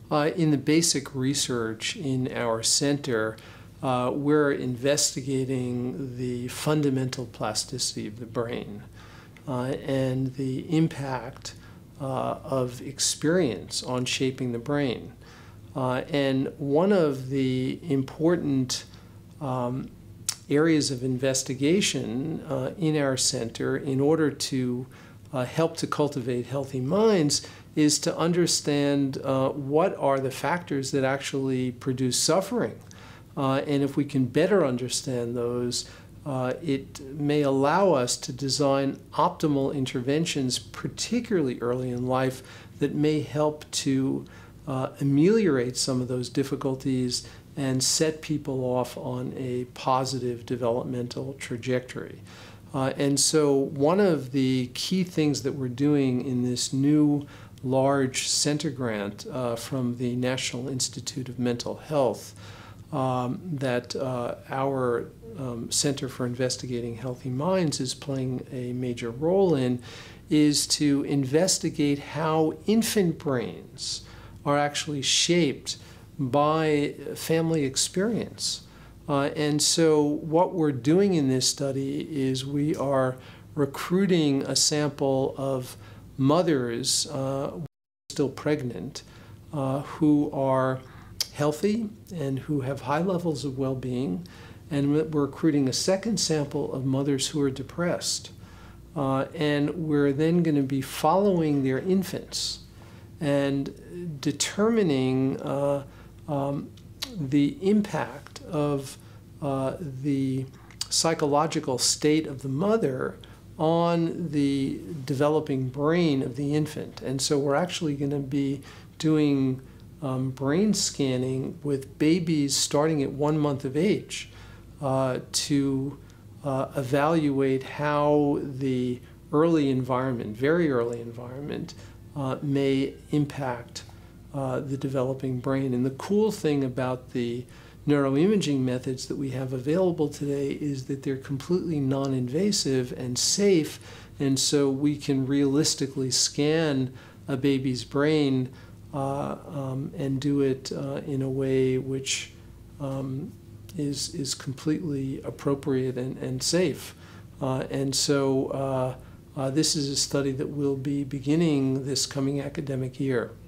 In the basic research in our center, we're investigating the fundamental plasticity of the brain and the impact of experience on shaping the brain. And one of the important areas of investigation in our center in order to help to cultivate healthy minds is to understand what are the factors that actually produce suffering. And if we can better understand those, it may allow us to design optimal interventions, particularly early in life, that may help to ameliorate some of those difficulties and set people off on a positive developmental trajectory. And so one of the key things that we're doing in this new large center grant from the National Institute of Mental Health that our Center for Investigating Healthy Minds is playing a major role in is to investigate how infant brains are actually shaped by family experience. And so what we're doing in this study is we are recruiting a sample of mothers still pregnant who are healthy and who have high levels of well-being, and we're recruiting a second sample of mothers who are depressed. And we're then going to be following their infants and determining the impact of the psychological state of the mother on the developing brain of the infant. And so we're actually going to be doing brain scanning with babies starting at 1 month of age to evaluate how the early environment, very early environment, may impact the developing brain. And the cool thing about the neuroimaging methods that we have available today is that they're completely non-invasive and safe, and so we can realistically scan a baby's brain and do it in a way which is completely appropriate and safe. And so this is a study that will be beginning this coming academic year.